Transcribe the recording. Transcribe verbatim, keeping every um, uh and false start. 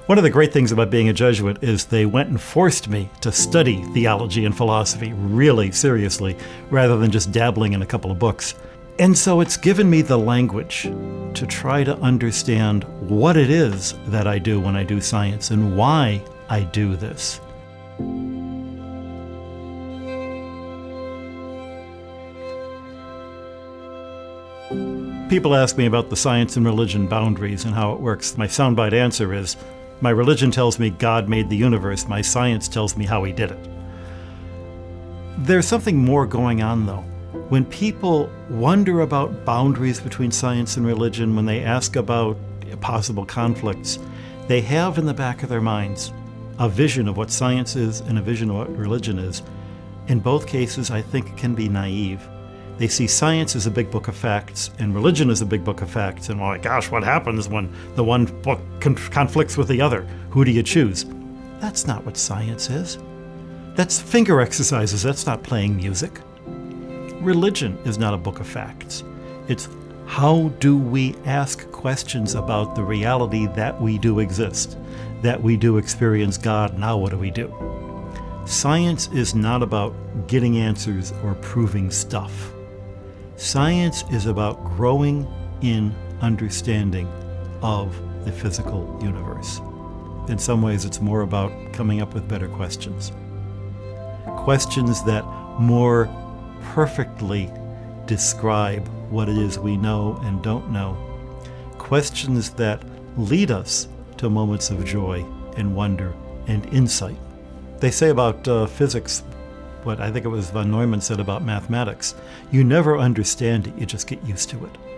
One of the great things about being a Jesuit is they went and forced me to study theology and philosophy really seriously, rather than just dabbling in a couple of books. And so it's given me the language to try to understand what it is that I do when I do science and why I do this. People ask me about the science and religion boundaries and how it works. My soundbite answer is, my religion tells me God made the universe, my science tells me how he did it. There's something more going on though. When people wonder about boundaries between science and religion, when they ask about possible conflicts, they have in the back of their minds a vision of what science is and a vision of what religion is. In both cases, I think it can be naive. They see science as a big book of facts and religion as a big book of facts, and, oh my gosh, what happens when the one book con conflicts with the other? Who do you choose? That's not what science is. That's finger exercises, that's not playing music. Religion is not a book of facts. It's how do we ask questions about the reality that we do exist, that we do experience God, now what do we do? Science is not about getting answers or proving stuff. Science is about growing in understanding of the physical universe. In some ways, it's more about coming up with better questions. Questions that more perfectly describe what it is we know and don't know. Questions that lead us to moments of joy and wonder and insight. They say about uh, physics, what I think it was von Neumann said about mathematics, you never understand it, you just get used to it.